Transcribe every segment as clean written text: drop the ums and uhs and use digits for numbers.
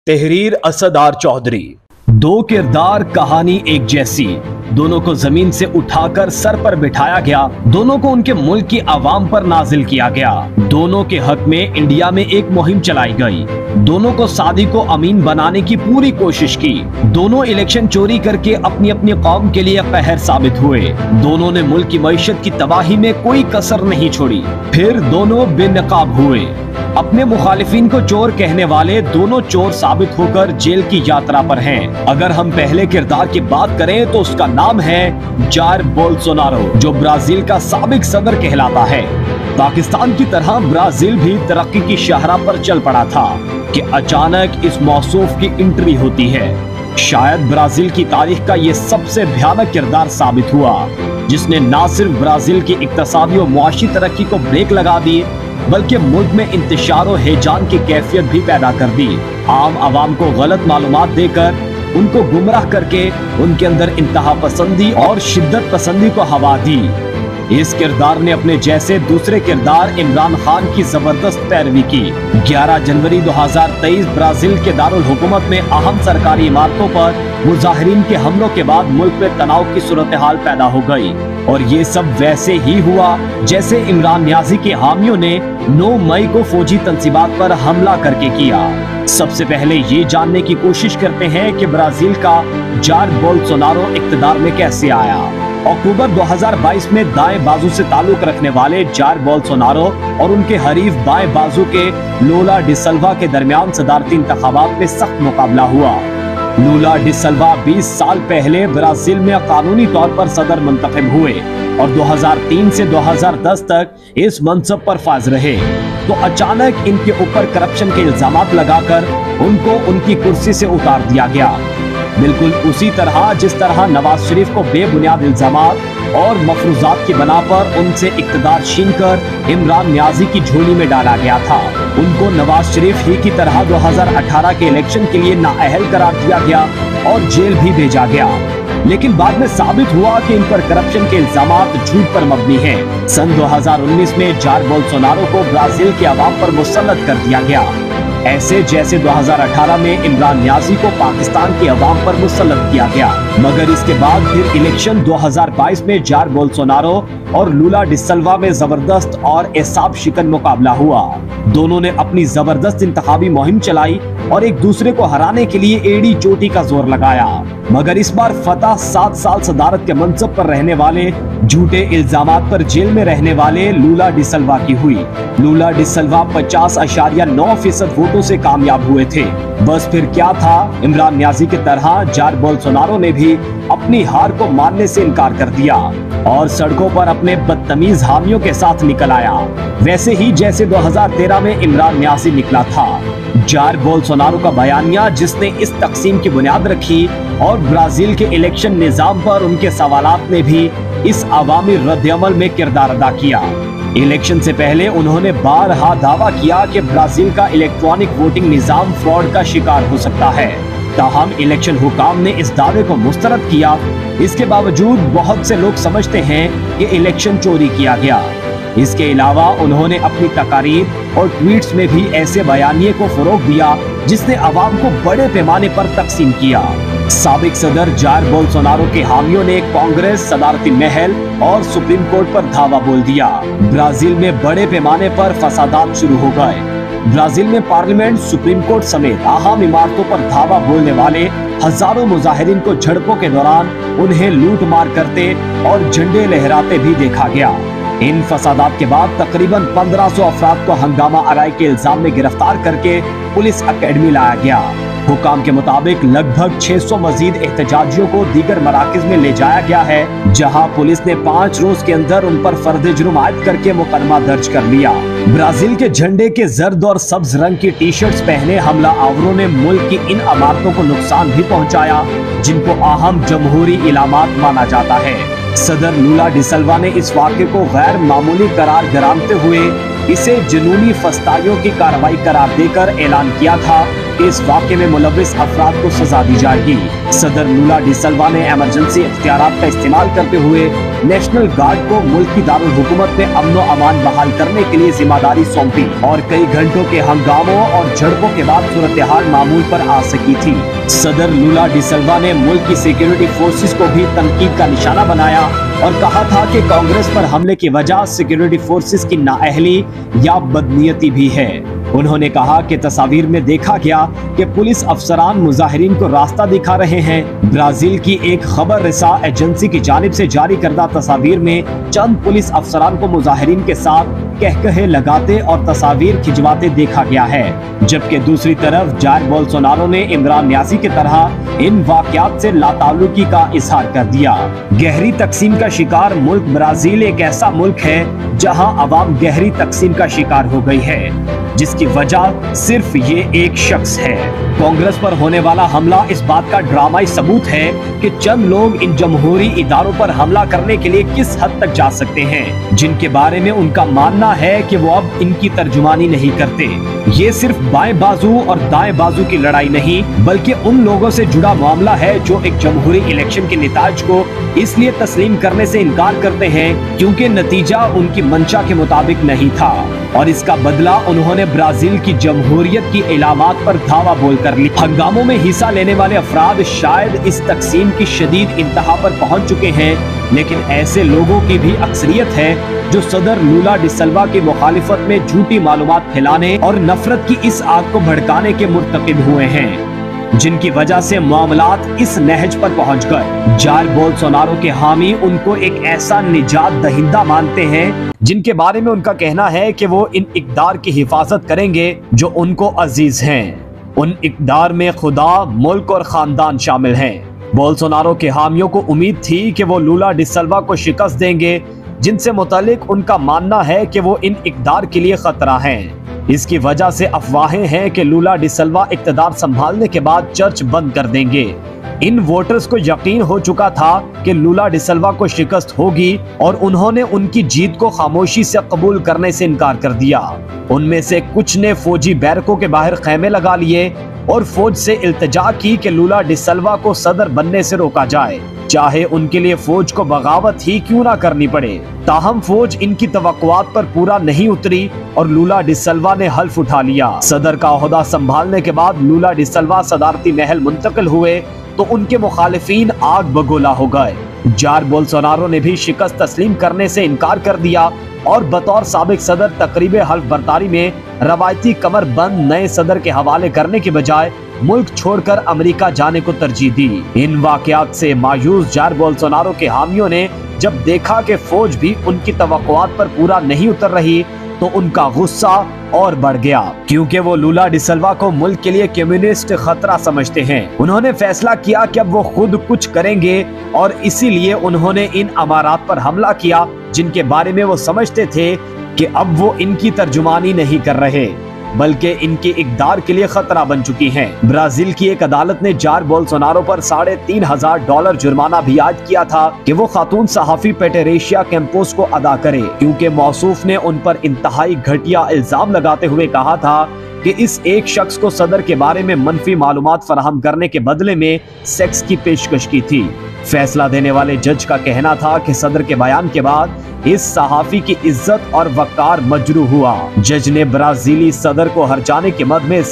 तहरीर असदार चौधरी। दो किरदार कहानी एक जैसी, दोनों को जमीन से उठाकर सर पर बिठाया गया, दोनों को उनके मुल्क की आवाम पर नाजिल किया गया, दोनों के हक में इंडिया में एक मुहिम चलाई गई, दोनों को सादी को अमीन बनाने की पूरी कोशिश की, दोनों इलेक्शन चोरी करके अपनी अपनी कौम के लिए कहर साबित हुए, दोनों ने मुल्क की मईशत की तबाही में कोई कसर नहीं छोड़ी, फिर दोनों बेनकाब हुए। अपने मुखालिफिन को चोर कहने वाले दोनों चोर साबित होकर जेल की यात्रा पर हैं। अगर हम पहले किरदार की बात करें तो उसका नाम है जायर बोल्सोनारो, जो ब्राजील का साबिक सदर कहलाता है। पाकिस्तान की तरह ब्राजील भी तरक्की की शाहराह पर चल पड़ा था कि अचानक इस मौसूफ की एंट्री होती है। शायद ब्राजील की तारीख का ये सबसे भयानक किरदार साबित हुआ, जिसने न सिर्फ ब्राजील की इक्तसादी और मुआशी तरक्की को ब्रेक लगा दी, बल्कि मुल्क में इंतशार और हेजान की कैफियत भी पैदा कर दी। आम आवाम को गलत मालूमात देकर, उनको गुमराह करके उनके अंदर इंतहा पसंदी और शिद्दत पसंदी को हवा दी। इस किरदार ने अपने जैसे दूसरे किरदार इमरान खान की जबरदस्त पैरवी की। 11 जनवरी 2023 ब्राजील के दारुल हुकूमत में अहम सरकारी इमारतों पर मुजाहिरीन के हमलों के बाद मुल्क में तनाव की सूरत हाल पैदा हो गई, और ये सब वैसे ही हुआ जैसे इमरान न्याजी के हामियों ने 9 मई को फौजी तंसीबात पर हमला करके किया। सबसे पहले ये जानने की कोशिश करते हैं कि ब्राजील का जायर बोल्सोनारो इक्तदार में कैसे आया। अक्टूबर 2022 में दाएं बाजू से ताल्लुक रखने वाले जायर बोल्सोनारो और उनके हरीफ बाएं बाजू के लूला डी सिल्वा के दरमियान सदारती इंतखाबात में सख्त मुकाबला हुआ। लूला डी सिल्वा 20 साल पहले ब्राजील में कानूनी तौर पर सदर मुंतखब हुए और 2003 से 2010 तक इस मनसब पर फाज रहे। तो अचानक इनके ऊपर करप्शन के इल्जामात लगाकर उनको उनकी कुर्सी से उतार दिया गया, बिल्कुल उसी तरह जिस तरह नवाज शरीफ को बेबुनियाद इल्जामात और मफरूजात की बना पर उनसे इक्तदार छीनकर इमरान न्याजी की झोली में डाला गया था। उनको नवाज शरीफ ही की तरह 2018 के इलेक्शन के लिए नाअहल करार दिया गया और जेल भी भेजा गया, लेकिन बाद में साबित हुआ कि इन पर करप्शन के इल्जामात झूठ पर मबनी हैं। सन 2019 में जायर बोल्सोनारो को ब्राजील के अवाम पर मुसल्लत कर दिया गया, ऐसे जैसे 2018 में इमरान न्याजी को पाकिस्तान के अवाम पर मुसल्लत किया गया। मगर इसके बाद फिर इलेक्शन 2022 में जायर बोल्सोनारो और लूला डी सिल्वा में जबरदस्त और एसाब शिकन मुकाबला हुआ। दोनों ने अपनी जबरदस्त इंतखाबी मुहिम चलाई और एक दूसरे को हराने के लिए एड़ी चोटी का जोर लगाया, मगर इस बार फतह 7 साल सदारत के मनसब पर रहने वाले, झूठे इल्जामात पर जेल में रहने वाले लूला डी सिल्वा की हुई। लूला डी सिल्वा 50.9% वोटों से कामयाब हुए थे। बस फिर क्या था, इमरान न्याजी की तरह जायर बोल्सोनारो ने भी अपनी हार को मानने से इनकार कर दिया और सड़कों पर अपने बदतमीज हामियों के साथ निकल आया, वैसे ही जैसे 2013 में इमरान न्याजी निकला था। जायर बोल्सोनारो का बयानिया, जिसने इस तकसीम की बुनियाद रखी, और ब्राजील के इलेक्शन निजाम पर उनके सवालात ने भी इस अवामी रद्द-ए-अमल में किरदार अदा किया। इलेक्शन से पहले उन्होंने बारहा दावा किया कि ब्राजील का इलेक्ट्रॉनिक वोटिंग निजाम फ्रॉड का शिकार हो सकता है। ताहम इलेक्शन हुकाम ने इस दावे को मुस्तरद किया। इसके बावजूद बहुत से लोग समझते हैं कि इलेक्शन चोरी किया गया। इसके अलावा उन्होंने अपनी तकारीर और ट्वीट्स में भी ऐसे बयानिए को फरोग दिया जिसने अवाम को बड़े पैमाने पर तकसीम किया। साबिक सदर जायर बोल्सोनारो के हामियों ने कांग्रेस, सदारती महल और सुप्रीम कोर्ट पर धावा बोल दिया। ब्राजील में बड़े पैमाने पर फसादात शुरू हो गए। ब्राजील में पार्लियामेंट, सुप्रीम कोर्ट समेत अहम इमारतों पर धावा बोलने वाले हजारों मुजाहिरीन को झड़पों के दौरान उन्हें लूट मार करते और झंडे लहराते भी देखा गया। इन फसादात के बाद तकरीबन 1500 अफराद को हंगामा आराई के इल्जाम में गिरफ्तार करके पुलिस अकेडमी लाया गया। हुकाम के मुताबिक लगभग 600 मजीद एहतजाजियों को दीगर मराकज में ले जाया गया है, जहां पुलिस ने 5 रोज के अंदर उन पर फर्द जुर्म आयद करके मुकदमा दर्ज कर लिया। ब्राजील के झंडे के जर्द और सब्ज रंग की टी-शर्ट्स पहने हमला आवरों ने मुल्क की इन इमारतों को नुकसान भी पहुंचाया, जिनको अहम जमहूरी इलामात माना जाता है। सदर लूला डी सिल्वा ने इस वाक़े को गैर मामूली करार गरामते हुए इसे जुनूनी फस्ताइयों की कार्रवाई करार देकर ऐलान किया था इस वाक़े में मुलव्विस अफराद को सजा दी जाएगी। सदर लूला डी सिल्वा ने इमरजेंसी इख्तियारात का इस्तेमाल करते हुए नेशनल गार्ड को मुल्क की दारुल हुकूमत में अमन व अमान बहाल करने के लिए जिम्मेदारी सौंपी और कई घंटों के हंगामों और झड़पों के बाद सूरत हाल मामूल पर आ सकी थी। सदर लूला डी सिल्वा ने मुल्क की सिक्योरिटी फोर्सेस को भी तनकीद का निशाना बनाया और कहा था कि कांग्रेस पर हमले की वजह सिक्योरिटी फोर्सेस की नाअहली या बदनीयती भी है। उन्होंने कहा कि तस्वीर में देखा गया कि पुलिस अफसरान मुजाहिरीन को रास्ता दिखा रहे हैं। ब्राजील की एक खबर रिसा एजेंसी की जानिब से जारी करदा तस्वीर में चंद पुलिस अफसरान को मुजाहिरीन के साथ कहकहे लगाते और तस्वीर खिंचवाते देखा गया है, जबकि दूसरी तरफ जायर बोल्सोनारो ने इमरान न्यासी की तरह इन वाकयात से लाताल्लुकी का इजहार कर दिया। गहरी तकसीम का शिकार मुल्क ब्राजील एक ऐसा मुल्क है जहां अवाम गहरी तकसीम का शिकार हो गई है, जिसकी वजह सिर्फ ये एक शख्स है। कांग्रेस पर होने वाला हमला इस बात का ड्रामाई सबूत है कि चंद लोग इन जमहूरी इदारों पर हमला करने के लिए किस हद तक जा सकते हैं, जिनके बारे में उनका मानना है कि वो अब इनकी तर्जुमानी नहीं करते। ये सिर्फ बाएं बाजू और दाएं बाजू की लड़ाई नहीं, बल्कि उन लोगों से जुड़ा मामला है जो एक जमहूरी इलेक्शन के नतीजे को इसलिए तस्लीम करने से इनकार करते हैं क्योंकि नतीजा उनकी मंशा के मुताबिक नहीं था और इसका बदला उन्होंने ब्राजील की जमहूरियत की इलामात पर धावा बोलकर ली। हंगामों में हिस्सा लेने वाले अफराद शायद इस तकसीम की शदीद इंतहा पर पहुंच चुके हैं, लेकिन ऐसे लोगों की भी अक्सरियत है जो सदर लूला डी सिल्वा की मुखालिफत में झूठी मालूमात फैलाने और नफरत की इस आग को भड़काने के मुर्तकिब हुए हैं, जिनकी वजह से मामलात इस नहज पर पहुंच गए। जायर बोल्सोनारो के हामी उनको एक ऐसा निजात दहिंदा मानते हैं जिनके बारे में उनका कहना है कि वो इन इक़दार की हिफाजत करेंगे जो उनको अजीज हैं। उन इक़दार में खुदा, मुल्क और खानदान शामिल हैं। बोल्सोनारो के हामियों को उम्मीद थी कि वो लूला डी सिल्वा को शिकस्त देंगे, जिनसे मुतालिक उनका मानना है कि वो इन इक़दार के लिए खतरा हैं। इसकी वजह से अफवाहें हैं कि लूला डी सिल्वा इक़्तिदार संभालने के बाद चर्च बंद कर देंगे। इन वोटर्स को यकीन हो चुका था कि लूला डी सिल्वा को शिकस्त होगी और उन्होंने उनकी जीत को खामोशी से कबूल करने से इनकार कर दिया। उनमें से कुछ ने फौजी बैरकों के बाहर खैमे लगा लिए और फौज से इल्तिजा की कि लूला डी सिल्वा को सदर बनने से रोका जाए, चाहे उनके लिए फौज को बगावत ही क्यों ना करनी पड़े। ताहम फौज इनकी तवक्कुआत पर पूरा नहीं उतरी और लूला डी सिल्वा ने हल्फ उठा लिया। सदर का ओहदा संभालने के बाद लूला डी सिल्वा सदारती महल मुंतकिल हुए तो उनके मुखालिफीन आग बगोला हो गए। जायर बोल्सोनारो ने भी शिकस्त तस्लीम करने से इनकार कर दिया और बतौर साबिक सदर तकरीब हल्फ बर्दारी में रवायती कमर बंद नए सदर के हवाले करने के बजाय मुल्क छोड़कर अमेरिका जाने को तरजीह दी। इन वाकयात से मायूस जायर बोल्सोनारो के हामियों ने जब देखा कि फौज भी उनकी तवक्कुआत पर पूरा नहीं उतर रही तो उनका गुस्सा और बढ़ गया, क्योंकि वो लूला डी सिल्वा को मुल्क के लिए कम्युनिस्ट खतरा समझते हैं। उन्होंने फैसला किया कि अब वो खुद कुछ करेंगे और इसीलिए उन्होंने इन अमारात पर हमला किया जिनके बारे में वो समझते थे कि अब वो इनकी तर्जुमानी नहीं कर रहे बल्कि इनके इक़दार के लिए खतरा बन चुकी हैं। ब्राजील की एक अदालत ने जायर बोल्सोनारो पर $3,500 जुर्माना भी आयद किया था कि वो खातून सहाफी पेटेरेशिया कैंपोस को अदा करे, क्योंकि मौसूफ ने उन पर इंतहाई घटिया इल्जाम लगाते हुए कहा था कि इस एक शख्स को सदर के बारे में मनफी मालूमात फराहम करने के बदले में सेक्स की पेशकश की थी। फैसला देने वाले जज का कहना था कि सदर के बयान के बाद इस सहाफी की इज्जत और वकार मजरू हुआ। जज ने ब्राजीली सदर को हर्जाने के मद में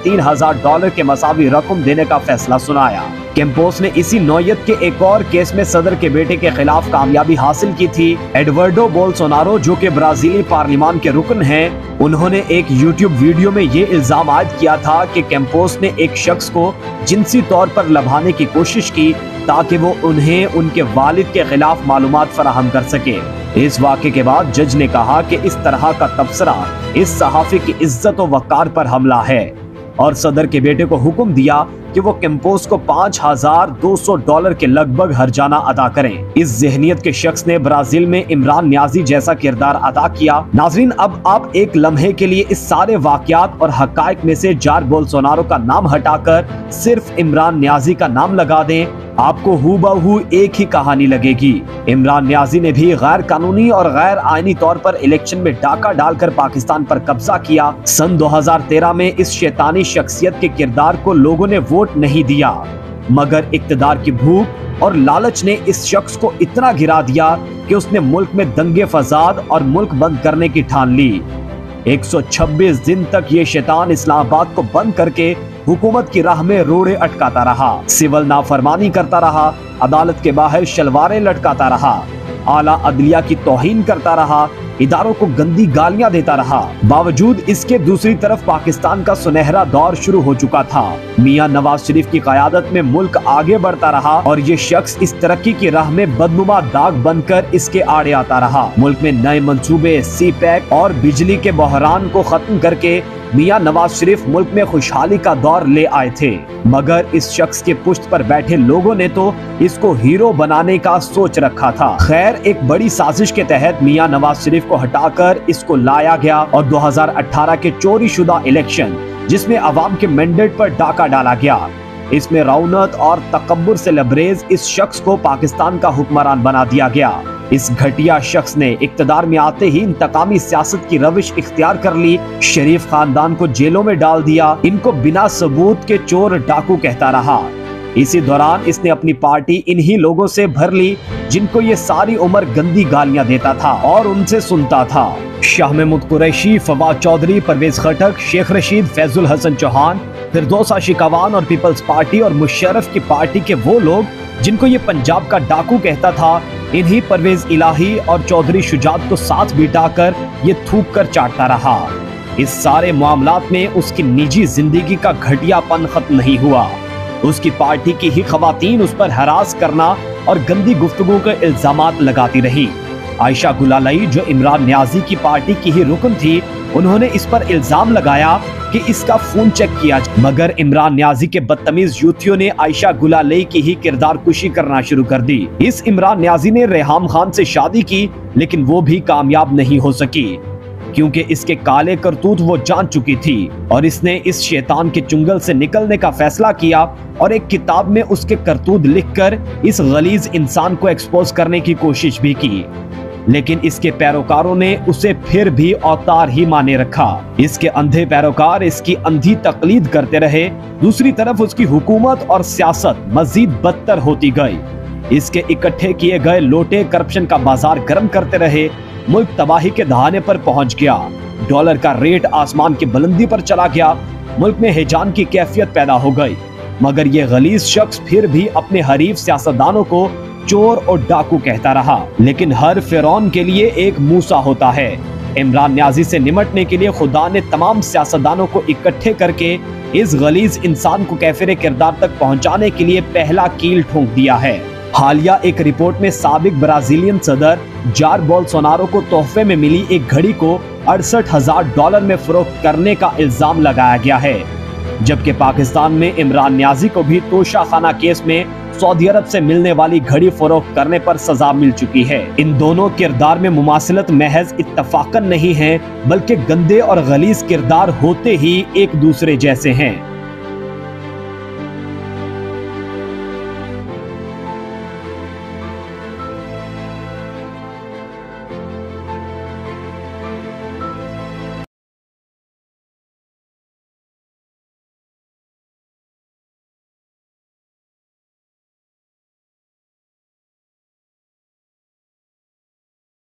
$3,500 के मसावी रकम देने का फैसला सुनाया। कैंपोस ने इसी नौयत के एक और केस में सदर के बेटे के खिलाफ कामयाबी हासिल की थी। एडवर्डो बोल्सोनारो, जो कि ब्राजीली पार्लिमान के रुकन हैं, उन्होंने एक YouTube वीडियो में ये इल्जाम आयद किया था कि कैंपोस ने एक शख्स को जिनसी तौर पर लभाने की कोशिश की ताकि वो उन्हें उनके वालिद के खिलाफ मालूमात फराहम कर सके। इस वाक़े के बाद जज ने कहा कि इस तरह का तबसरा इस सहाफ़ी की इज्जत और वक़ार पर हमला है और सदर के बेटे को हुक्म दिया कि वो कैंपोस को $5,200 के लगभग हर्जाना अदा करें। इस ज़हनियत के शख्स ने ब्राजील में इमरान न्याजी जैसा किरदार अदा किया। नाज़रीन, अब आप एक लम्हे के लिए इस सारे वाक़यात और हक़ाइक़ में से जायर बोल्सोनारो का नाम हटाकर सिर्फ इमरान न्याजी का नाम लगा दें آپ کو ہو بہو ایک ہی کہانی لگے گی۔ عمران نیازی نے بھی غیر قانونی اور غیر آئینی طور پر الیکشن میں ڈاکہ ڈال کر پاکستان پر قبضہ کیا۔ سن 2013 میں اس شیطانی شخصیت کے کردار کو لوگوں نے ووٹ نہیں دیا، مگر اقتدار کی بھوک اور لالچ نے اس شخص کو اتنا گرا دیا کہ اس نے ملک میں دنگے فساد اور ملک بند کرنے کی ٹھان لی۔ 126 دن تک یہ شیطان اسلام آباد کو بند کر کے حکومت کی راہ میں روڑے اٹکاتا رہا، سول نافرمانی کرتا رہا، عدالت کے باہر شلواریں لٹکاتا رہا، اعلیٰ عدلیہ کی توہین کرتا رہا، اداروں کو گندی گالیاں دیتا رہا۔ باوجود اس کے دوسری طرف پاکستان کا سنہرا دور شروع ہو چکا تھا۔ میاں نواز شریف کی قیادت میں ملک آگے بڑھتا رہا اور یہ شخص اس ترقی کی راہ میں بدنما داغ بن کر اس کے آڑے آتا رہا۔ ملک میں نئے منصوبے، سی پیک اور بجلی کے بحران کو ختم کر کے میاں نواز شریف ملک میں خوشحالی کا دور لے آئے تھے، مگر اس شخص کے پشت پر بیٹھے لوگوں نے تو اس کو ہیرو بنانے کا سوچ رکھا تھا۔ خیر، ایک بڑی سازش کے تحت میاں نواز شریف کو ہٹا کر اس کو لایا گیا اور 2018 کے چوری شدہ الیکشن، جس میں عوام کے مینڈیٹ پر ڈاکہ ڈالا گیا، اس میں رونت اور تکبر سے لبریز اس شخص کو پاکستان کا حکمران بنا دیا گیا۔ اس گھٹیا شخص نے اقتدار میں آتے ہی انتقامی سیاست کی روش اختیار کر لی، شریف خاندان کو جیلوں میں ڈال دیا، ان کو بنا ثبوت کے چور ڈاکو کہتا رہا۔ اسی دوران اس نے اپنی پارٹی انہی لوگوں سے بھر لی جن کو یہ ساری عمر گندی گالیاں دیتا تھا اور ان سے سنتا تھا۔ شاہ محمود قریشی، فواد چودھری، پرویز خٹک، شیخ رشید، فیض الحسن چوہان، فردوس عاشقوان اور پیپلز پارٹی اور مشرف کی پارٹی کے وہ لوگ جن کو یہ پنجاب کا ڈاکو کہتا تھا، انہی پرویز الہی اور چودھری شجاعت کو ساتھ بٹھا کر یہ تھوک کر چاٹتا رہا۔ اس سارے معاملات میں اس کی نجی زندگی کا گھٹیا پن ختم نہیں ہوا۔ اس کی پارٹی کی ہی خواتین اس پر ہراس کرنا اور گندی گفتگو کے الزامات لگاتی رہی۔ عائشہ گلالئی، جو عمران نیازی کی پارٹی کی ہی رکن تھی، انہوں نے اس پر الزام لگایا کہ اس کا فون چیک کیا، مگر عمران نیازی کے بدتمیز یوتھیوں نے عائشہ گلالئی کی ہی کردار کشی کرنا شروع کر دی۔ اس عمران نیازی نے ریحام خان سے شادی کی، لیکن وہ بھی کامیاب نہیں ہو سکی، کیونکہ اس کے کالے کرتوت وہ جان چکی تھی، اور اس نے اس شیطان کے چنگل سے نکلنے کا فیصلہ کیا اور ایک کتاب میں اس کے کرتوت لکھ کر اس غلیظ انسان کو ایکسپوز کرنے کی کوشش بھی کی، لیکن اس کے پیروکاروں نے اسے پھر بھی اوتار ہی مانے رکھا۔ اس کے اندھے پیروکار اس کی اندھی تقلید کرتے رہے، دوسری طرف اس کی حکومت اور سیاست مزید بدتر ہوتی گئی۔ اس کے اکٹھے کیے گئے لوٹے کرپشن کا بازار گرم کرتے رہے، ملک تباہی کے دہانے پر پہنچ گیا، ڈالر کا ریٹ آسمان کی بلندی پر چلا گیا، ملک میں ہیجان کی کیفیت پیدا ہو گئی، مگر یہ غلیظ شخص پھر بھی اپنے حریف سیاستدانوں کو چور اور ڈاکو کہتا رہا۔ لیکن ہر فرعون کے لیے ایک موسیٰ ہوتا ہے۔ عمران نیازی سے نمٹنے کے لیے خدا نے تمام سیاستدانوں کو اکٹھے کر کے اس غلیظ انسان کو کیفر کردار تک پہنچانے کے لیے پہلا کیل ٹھونک دیا ہے۔ حالیہ ایک رپورٹ میں سابق برازیلین صدر جار بولسونارو کو تحفے میں ملی ایک گھڑی کو $68,000 میں فروخت کرنے کا الزام لگایا گیا ہے، جبکہ پاکستان میں عمران نیازی کو بھی توشہ خانہ کیس میں سعودی عرب سے ملنے والی گھڑی فروخت کرنے پر سزا مل چکی ہے۔ ان دونوں کردار میں مماثلت محض اتفاقاً نہیں ہے، بلکہ گندے اور غلیظ کردار ہوتے ہی ایک دوسرے جیسے ہیں۔